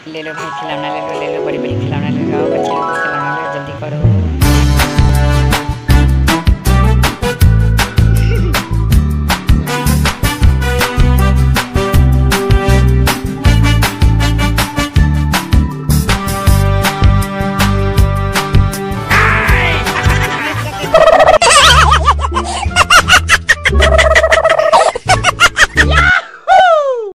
ले लो भाई खिलौना ले लो, ले लो बड़ी बड़ी खिलौना ले लो, बच्चे लोग को खिलौना ले लो, जल्दी करो।